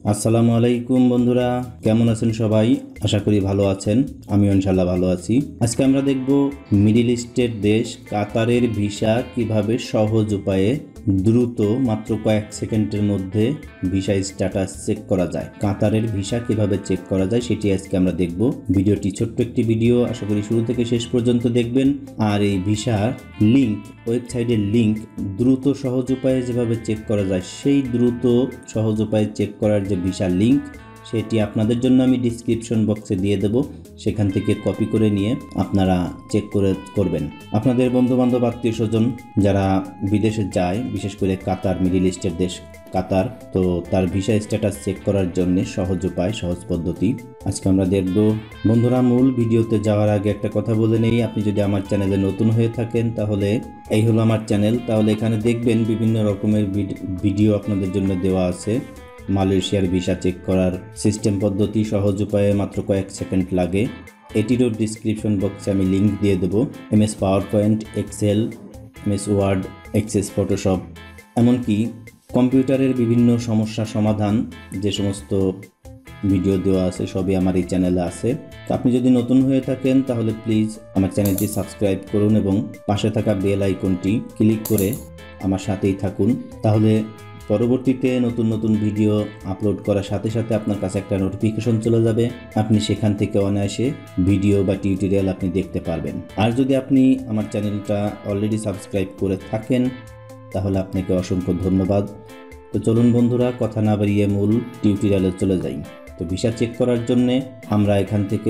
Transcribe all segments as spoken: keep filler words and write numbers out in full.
আসসালামু আলাইকুম বন্ধুরা, কেমন আছেন সবাই? আশা করি ভালো আছেন। আমিও ইনশাআল্লাহ ভালো আছি। আজকে আমরা দেখব মিডল ইস্টের দেশ কাতারের ভিসা কিভাবে সহজ উপায়ে দ্রুত মাত্র কয়েক সেকেন্ডের মধ্যে ভিসা স্ট্যাটাস চেক করা যায়। কাতারের ভিসা কিভাবে চেক করা যায় সেটি আজকে আমরা দেখব। ভিডিওটি ছোট্ট একটি ভিডিও, আশা করি শুরু থেকে শেষ পর্যন্ত দেখবেন। আর এই ভিসার লিংক, ওয়েবসাইটের লিংক দ্রুত সহজ উপায়ে যেভাবে চেক করা যায় সেই দ্রুত সহজ উপায়ে চেক করার যে ভিসা লিংক সেটি আপনাদের জন্য আমি ডিসক্রিপশন বক্সে দিয়ে দেব। সেখান থেকে কপি করে নিয়ে আপনারা চেক করে করবেন। আপনাদের বন্ধুবান্ধব আত্মীয় স্বজন যারা বিদেশে যায়, বিশেষ করে কাতার, মিডল ইস্টের দেশ কাতার, তো তার ভিসা স্ট্যাটাস চেক করার জন্য সহজ উপায়, সহজ পদ্ধতি আজকে আমরা দেখব। বন্ধুরা, মূল ভিডিওতে যাওয়ার আগে একটা কথা বলে নেই, আপনি যদি আমার চ্যানেলে নতুন হয়ে থাকেন তাহলে এই হলো আমার চ্যানেল। তাহলে এখানে দেখবেন বিভিন্ন রকমের ভিডিও আপনাদের জন্য দেওয়া আছে। মালয়েশিয়ার ভিসা চেক করার সিস্টেম পদ্ধতি সহজ উপায়ে মাত্র কয়েক সেকেন্ড লাগে। এটিরও ডিসক্রিপশন বক্সে আমি লিঙ্ক দিয়ে দেবো। MS PowerPoint, Excel, MS Word, Access Photoshop, এমনকি কম্পিউটারের বিভিন্ন সমস্যা সমাধান যে সমস্ত ভিডিও দেওয়া আছে সবই আমার এই চ্যানেলে আছে। তো আপনি যদি নতুন হয়ে থাকেন তাহলে প্লিজ আমার চ্যানেলটি সাবস্ক্রাইব করুন এবং পাশে থাকা বেল আইকনটি ক্লিক করে আমার সাথেই থাকুন। তাহলে পরবর্তীতে নতুন নতুন ভিডিও আপলোড করার সাথে সাথে আপনার কাছে একটা নোটিফিকেশন চলে যাবে। আপনি সেখান থেকে অনায়াসে ভিডিও বা টিউটোরিয়াল আপনি দেখতে পারবেন। আর যদি আপনি আমার চ্যানেলটা অলরেডি সাবস্ক্রাইব করে থাকেন তাহলে আপনাকে অসংখ্য ধন্যবাদ। তো চলুন বন্ধুরা, কথা না বাড়িয়ে মূল টিউটোরিয়ালে চলে যাই। তো ভিসা চেক করার জন্যে আমরা এখান থেকে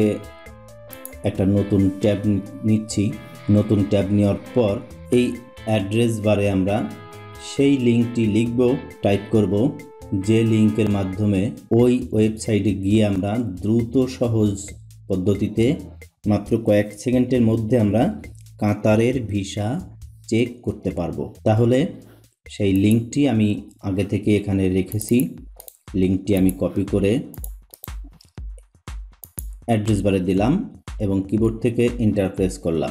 একটা নতুন ট্যাব নিচ্ছি। নতুন ট্যাব নেওয়ার পর এই অ্যাড্রেস বারে আমরা সেই লিঙ্কটি লিখব, টাইপ করব, যে লিঙ্কের মাধ্যমে ওই ওয়েবসাইটে গিয়ে আমরা দ্রুত সহজ পদ্ধতিতে মাত্র কয়েক সেকেন্ডের মধ্যে আমরা কাতারের ভিসা চেক করতে পারবো। তাহলে সেই লিঙ্কটি আমি আগে থেকে এখানে রেখেছি। লিঙ্কটি আমি কপি করে অ্যাড্রেস বারে দিলাম এবং কিবোর্ড থেকে এন্টার প্রেস করলাম।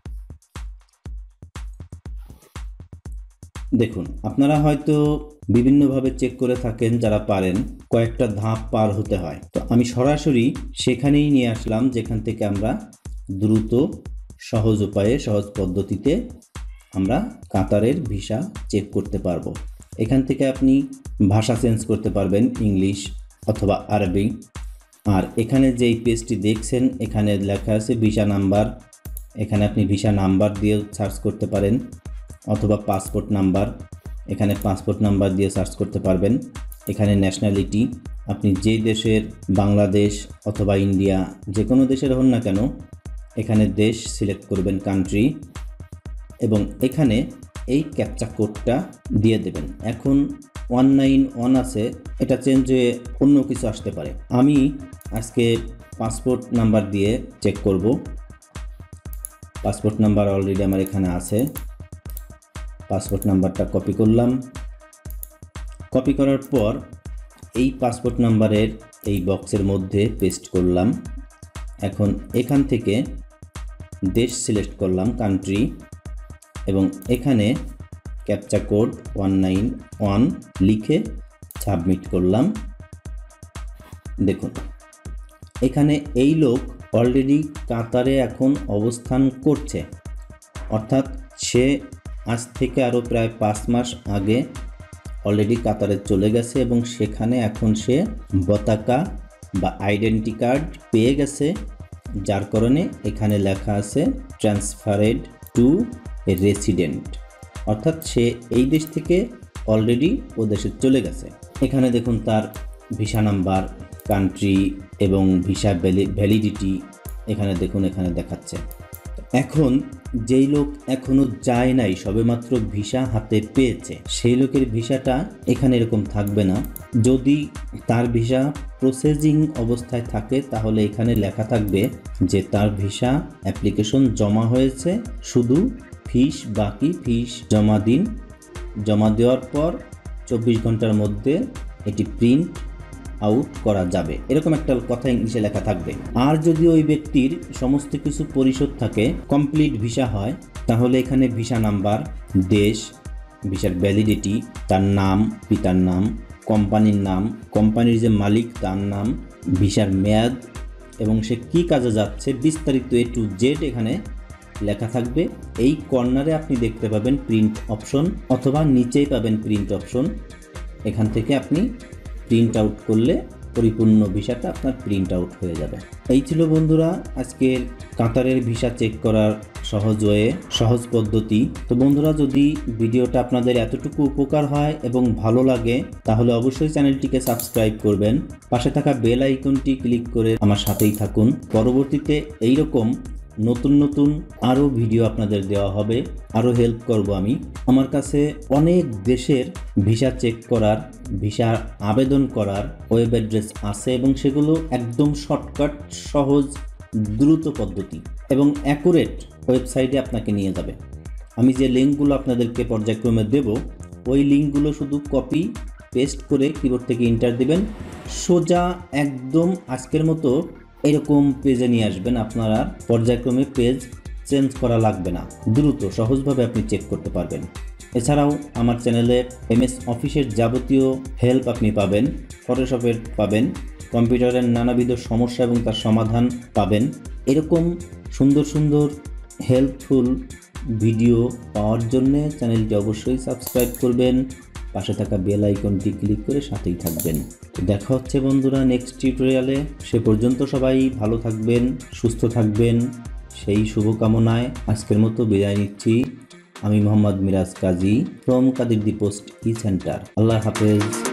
দেখুন, আপনারা হয়তো বিভিন্নভাবে চেক করে থাকেন, যারা পারেন কয়েকটা ধাপ পার হতে হয়। তো আমি সরাসরি সেখানেই নিয়ে আসলাম যেখান থেকে আমরা দ্রুত সহজ উপায়ে, সহজ পদ্ধতিতে আমরা কাতারের ভিসা চেক করতে পারবো। এখান থেকে আপনি ভাষা চেঞ্জ করতে পারবেন, ইংলিশ অথবা আরবি। আর এখানে যেই পেজটি দেখছেন এখানে লেখা আছে ভিসা নাম্বার। এখানে আপনি ভিসা নাম্বার দিয়ে সার্চ করতে পারেন অথবা পাসপোর্ট নাম্বার, এখানে পাসপোর্ট নাম্বার দিয়ে সার্চ করতে পারবেন। এখানে ন্যাশনালিটি, আপনি যেই দেশের, বাংলাদেশ অথবা ইন্ডিয়া, যে কোনো দেশের হন না কেন, এখানে দেশ সিলেক্ট করবেন, কান্ট্রি, এবং এখানে এই ক্যাপচা কোডটা দিয়ে দেবেন। এখন ওয়ান নাইন ওয়ান আছে, এটা চেঞ্জ হয়ে অন্য কিছু আসতে পারে। আমি আজকে পাসপোর্ট নাম্বার দিয়ে চেক করব। পাসপোর্ট নাম্বার অলরেডি আমার এখানে আছে। পাসপোর্ট নাম্বারটা কপি করলাম। কপি করার পর এই পাসপোর্ট নাম্বারের এই বক্সের মধ্যে পেস্ট করলাম। এখন এখান থেকে দেশ সিলেক্ট করলাম, কান্ট্রি, এবং এখানে captcha code one nine one লিখে সাবমিট করলাম। দেখুন, এখানে এই লোক অলরেডি কাতারে এখন অবস্থান করছে, অর্থাৎ সে আজ থেকে আরও প্রায় পাঁচ মাস আগে অলরেডি কাতারে চলে গেছে এবং সেখানে এখন সে পতাকা বা আইডেন্টি কার্ড পেয়ে গেছে, যার কারণে এখানে লেখা আছে ট্রান্সফারেড টু রেসিডেন্ট, অর্থাৎ সে এই দেশ থেকে অলরেডি ও দেশে চলে গেছে। এখানে দেখুন তার ভিসা নাম্বার, কান্ট্রি এবং ভিসা ভ্যালিডিটি এখানে দেখুন, এখানে দেখাচ্ছে। এখন যেই লোক এখনো যায় নাই, সবেমাত্র ভিসা হাতে পেয়েছে, সেই লোকের ভিসাটা এখানে এরকম থাকবে না। যদি তার ভিসা প্রসেসিং অবস্থায় থাকে তাহলে এখানে লেখা থাকবে যে তার ভিসা অ্যাপ্লিকেশন জমা হয়েছে, শুধু ফিস বাকি, ফিস জমা দিন। জমা দেওয়ার পর চব্বিশ ঘন্টার মধ্যে এটি প্রিন্ট আউট করা যাবে, এরকম একটা কথা ইংলিশে লেখা থাকবে। আর যদি ওই ব্যক্তির সমস্ত কিছু পরিশোধ থাকে, কমপ্লিট ভিসা হয়, তাহলে এখানে ভিসা নাম্বার, দেশ, ভিসার ভ্যালিডিটি, তার নাম, পিতার নাম, কোম্পানির নাম, কোম্পানির যে মালিক তার নাম, ভিসার মেয়াদ এবং সে কী কাজে যাচ্ছে বিস্তারিত এ টু জেড এখানে লেখা থাকবে। এই কর্নারে আপনি দেখতে পাবেন প্রিন্ট অপশন অথবা নিচেই পাবেন প্রিন্ট অপশন। এখান থেকে আপনি প্রিন্ট আউট করলে পরিপূর্ণ ভিসাটা আপনার প্রিন্ট আউট হয়ে যাবে। এই ছিল বন্ধুরা আজকের কাতারের ভিসা চেক করার সহজ ওয়ে, সহজ পদ্ধতি। তো বন্ধুরা, যদি ভিডিওটা আপনাদের এতটুকু উপকার হয় এবং ভালো লাগে তাহলে অবশ্যই চ্যানেলটিকে সাবস্ক্রাইব করবেন, পাশে থাকা বেল আইকনটি ক্লিক করে আমার সাথেই থাকুন। পরবর্তীতে এইরকম নতুন নতুন আরও ভিডিও আপনাদের দেওয়া হবে, আরও হেল্প করব আমি। আমার কাছে অনেক দেশের ভিসা চেক করার, ভিসা আবেদন করার ওয়েব অ্যাড্রেস আছে এবং সেগুলো একদম শর্টকাট, সহজ, দ্রুত পদ্ধতি এবং অ্যাকুরেট ওয়েবসাইটে আপনাকে নিয়ে যাবে। আমি যে লিঙ্কগুলো আপনাদেরকে পর্যায়ক্রমে দেব, ওই লিঙ্কগুলো শুধু কপি পেস্ট করে কিবোর্ড থেকে এন্টার দিবেন, সোজা একদম আজকের মতো এরকম পেজে নিয়ে আসবেন। আপনারা পর্যায়ক্রমে পেজ চেঞ্জ করা লাগবে না, দ্রুত সহজভাবে আপনি চেক করতে পারবেন। এছাড়াও আমার চ্যানেলে এমএস অফিসের যাবতীয় হেল্প আপনি পাবেন, ফটোশপের পাবেন, কম্পিউটারের নানাবিধ সমস্যা এবং তার সমাধান পাবেন। এরকম সুন্দর সুন্দর হেল্পফুল ভিডিও পাওয়ার জন্যে চ্যানেলটি অবশ্যই সাবস্ক্রাইব করবেন, পাশে থাকা বেল আইকনটি ক্লিক করে সাথেই থাকবেন। তো দেখা হচ্ছে বন্ধুরা নেক্সট টিউটোরিয়ালে। সে পর্যন্ত সবাই ভালো থাকবেন, সুস্থ থাকবেন, সেই শুভকামনায় আজকের মতো বিদায় নিচ্ছি। আমি Mohammad Miraj Kazi from Kadirdi post e centre. আল্লাহ হাফেজ।